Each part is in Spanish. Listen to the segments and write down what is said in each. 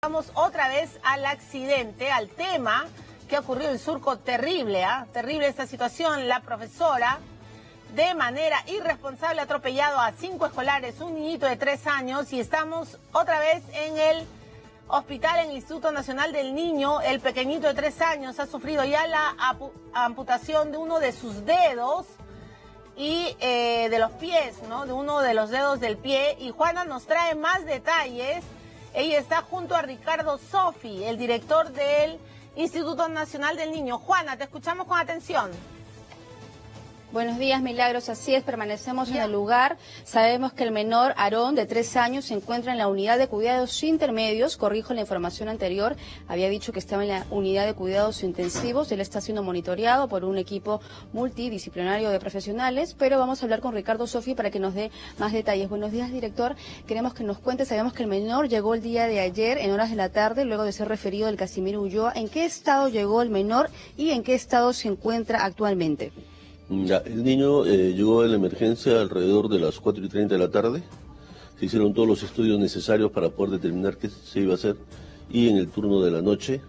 Vamos otra vez al accidente, al tema que ha ocurrido en Surco. Terrible, terrible esta situación. La profesora, de manera irresponsable, ha atropellado a 5 escolares, un niñito de 3 años, y estamos otra vez en el hospital, en el Instituto Nacional del Niño. El pequeñito de 3 años ha sufrido ya la amputación de uno de sus dedos y de los pies, ¿no? De uno de los dedos del pie. Y Juana nos trae más detalles. Ella está junto a Ricardo Sofi, el director del Instituto Nacional del Niño. Juana, te escuchamos con atención. Buenos días, Milagros. Así es, permanecemos en el lugar. Sabemos que el menor Aarón, de 3 años, se encuentra en la unidad de cuidados intermedios. Corrijo la información anterior. Había dicho que estaba en la unidad de cuidados intensivos. Él está siendo monitoreado por un equipo multidisciplinario de profesionales. Pero vamos a hablar con Ricardo Sofi para que nos dé más detalles. Buenos días, director. Queremos que nos cuente. Sabemos que el menor llegó el día de ayer, en horas de la tarde, luego de ser referido del Casimiro Ulloa. ¿En qué estado llegó el menor y en qué estado se encuentra actualmente? Ya, el niño llegó en la emergencia alrededor de las 4:30 de la tarde. Se hicieron todos los estudios necesarios para poder determinar qué se iba a hacer, y en el turno de la noche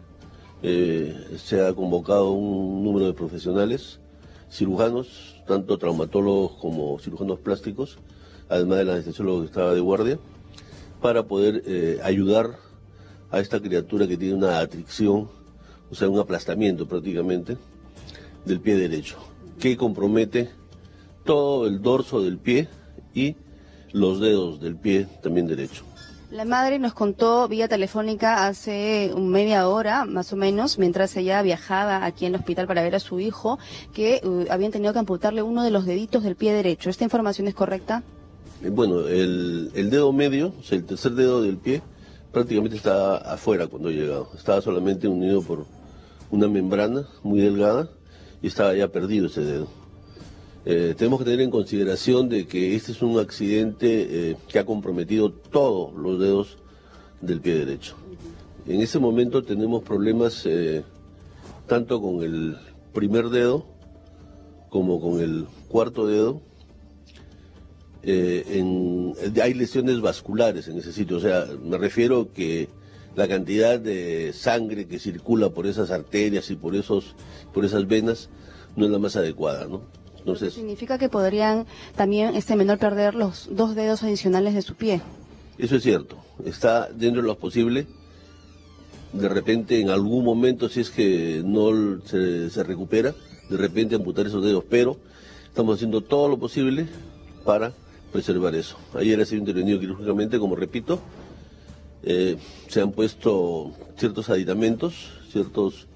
se ha convocado un número de profesionales, cirujanos, tanto traumatólogos como cirujanos plásticos, además del anestesiólogo que estaba de guardia, para poder ayudar a esta criatura que tiene una atricción, o sea, un aplastamiento prácticamente del pie derecho, que compromete todo el dorso del pie y los dedos del pie también derecho. La madre nos contó vía telefónica hace media hora, más o menos, mientras ella viajaba aquí en el hospital para ver a su hijo, que habían tenido que amputarle uno de los deditos del pie derecho. ¿Esta información es correcta? Bueno, el dedo medio, o sea, el tercer dedo del pie, prácticamente estaba afuera cuando llegaba. Estaba solamente unido por una membrana muy delgada, y estaba ya perdido ese dedo. Tenemos que tener en consideración de que este es un accidente que ha comprometido todos los dedos del pie derecho. En ese momento tenemos problemas tanto con el primer dedo como con el cuarto dedo. Hay lesiones vasculares en ese sitio, o sea, me refiero que la cantidad de sangre que circula por esas arterias y por esas venas no es la más adecuada, ¿no? Entonces, ¿significa que podrían también este menor perder los 2 dedos adicionales de su pie? Eso es cierto, está dentro de lo posible. De repente, en algún momento, si es que no se recupera, de repente amputar esos dedos, pero estamos haciendo todo lo posible para preservar eso. Ayer ha sido intervenido quirúrgicamente, como repito. Se han puesto ciertos aditamentos, ciertos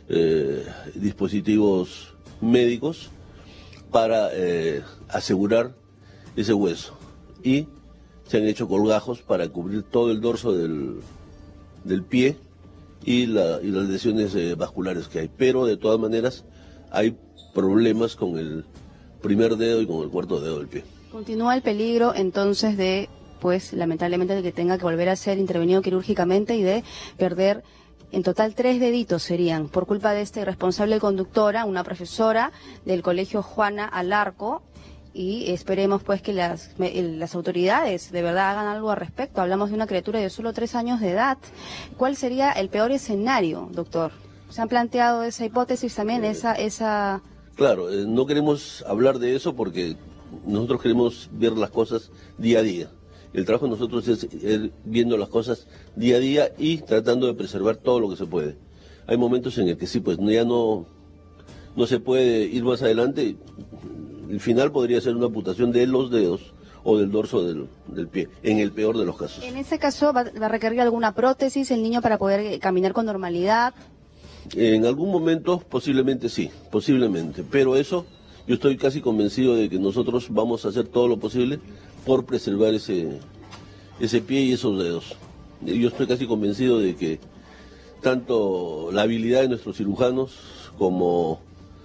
dispositivos médicos para asegurar ese hueso, y se han hecho colgajos para cubrir todo el dorso del pie y las lesiones vasculares que hay, pero de todas maneras hay problemas con el primer dedo y con el cuarto dedo del pie. Continúa el peligro entonces de, pues lamentablemente, de que tenga que volver a ser intervenido quirúrgicamente y de perder en total 3 deditos serían, por culpa de esta irresponsable conductora, una profesora del colegio Juana Alarco, y esperemos pues que las autoridades de verdad hagan algo al respecto. Hablamos de una criatura de solo 3 años de edad. ¿Cuál sería el peor escenario, doctor? ¿Se han planteado esa hipótesis también, esa...? Claro, no queremos hablar de eso porque nosotros queremos ver las cosas día a día. El trabajo de nosotros es ir viendo las cosas día a día y tratando de preservar todo lo que se puede. Hay momentos en el que sí, pues ya no se puede ir más adelante. El final podría ser una amputación de los dedos o del dorso del pie, en el peor de los casos. En ese caso, ¿va a requerir alguna prótesis el niño para poder caminar con normalidad? En algún momento posiblemente sí, posiblemente, pero eso yo estoy casi convencido de que nosotros vamos a hacer todo lo posible por preservar ese pie y esos dedos. Yo estoy casi convencido de que tanto la habilidad de nuestros cirujanos como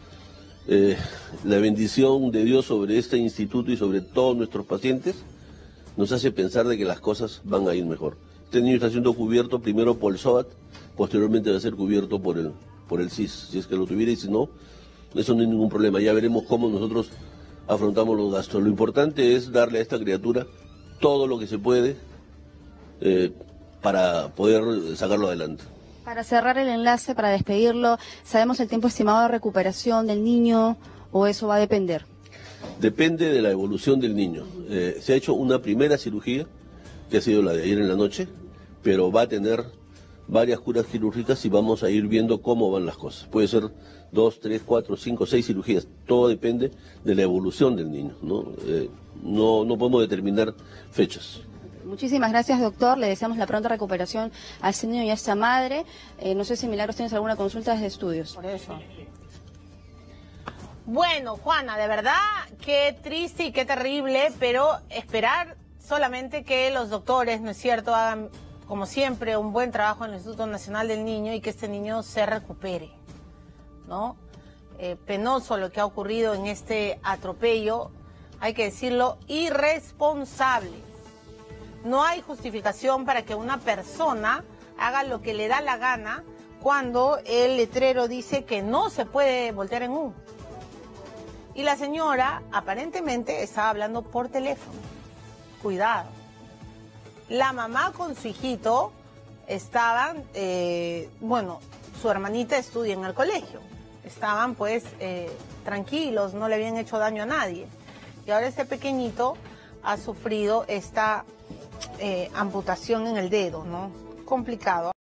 la bendición de Dios sobre este instituto y sobre todos nuestros pacientes nos hace pensar de que las cosas van a ir mejor. Este niño está siendo cubierto primero por el SOAT, posteriormente va a ser cubierto por el CIS, si es que lo tuviera, y si no, eso no hay ningún problema. Ya veremos cómo nosotros afrontamos los gastos. Lo importante es darle a esta criatura todo lo que se puede para poder sacarlo adelante. Para cerrar el enlace, para despedirlo, ¿sabemos el tiempo estimado de recuperación del niño o eso va a depender? Depende de la evolución del niño. Se ha hecho una primera cirugía, que ha sido la de ayer en la noche, pero va a tener varias curas quirúrgicas y vamos a ir viendo cómo van las cosas. Puede ser 2, 3, 4, 5, 6 cirugías. Todo depende de la evolución del niño, ¿no? No podemos determinar fechas. Muchísimas gracias, doctor. Le deseamos la pronta recuperación a ese niño y a esta madre. No sé si, Milagros, tienes alguna consulta desde estudios. Por eso. Bueno, Juana, de verdad, qué triste y qué terrible, pero esperar solamente que los doctores, ¿no es cierto?, hagan, como siempre, un buen trabajo en el Instituto Nacional del Niño y que este niño se recupere, ¿no? Penoso lo que ha ocurrido en este atropello, hay que decirlo, irresponsable. No hay justificación para que una persona haga lo que le da la gana cuando el letrero dice que no se puede voltear en U. Y la señora aparentemente estaba hablando por teléfono. Cuidado. La mamá con su hijito estaban, su hermanita estudia en el colegio. Estaban pues tranquilos, no le habían hecho daño a nadie. Y ahora este pequeñito ha sufrido esta amputación en el dedo, ¿no? Complicado.